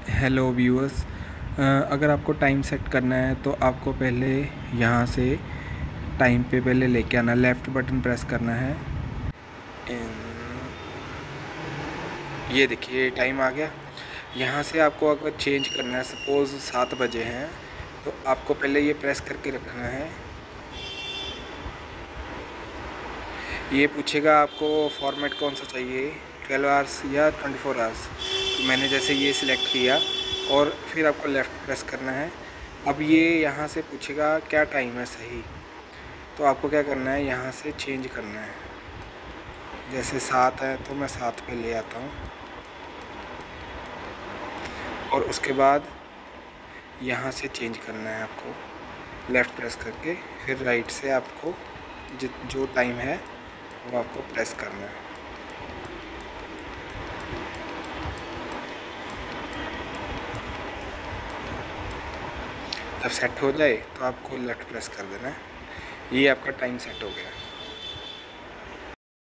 Hello viewers, अगर आपको time set करना है तो आपको पहले यहाँ से टाइम पे पहले लेके आना, लेफ़्ट बटन प्रेस करना है। ये देखिए टाइम आ गया। यहाँ से आपको अगर चेंज करना है, सपोज़ 7 बजे हैं, तो आपको पहले ये प्रेस करके रखना है। ये पूछेगा आपको फॉर्मेट कौन सा चाहिए, 12 आवर्स या 24 आवर्स। तो मैंने जैसे ये सिलेक्ट किया और फिर आपको लेफ़्ट प्रेस करना है। अब ये यहाँ से पूछेगा क्या टाइम है सही, तो आपको क्या करना है, यहाँ से चेंज करना है। जैसे 7 है तो मैं 7 पे ले आता हूँ और उसके बाद यहाँ से चेंज करना है आपको लेफ़्ट प्रेस करके। फिर राइट से आपको जो टाइम है वो आपको प्रेस करना है। जब सेट हो जाए तो आपको लेफ़्ट प्रेस कर देना है। ये आपका टाइम सेट हो गया।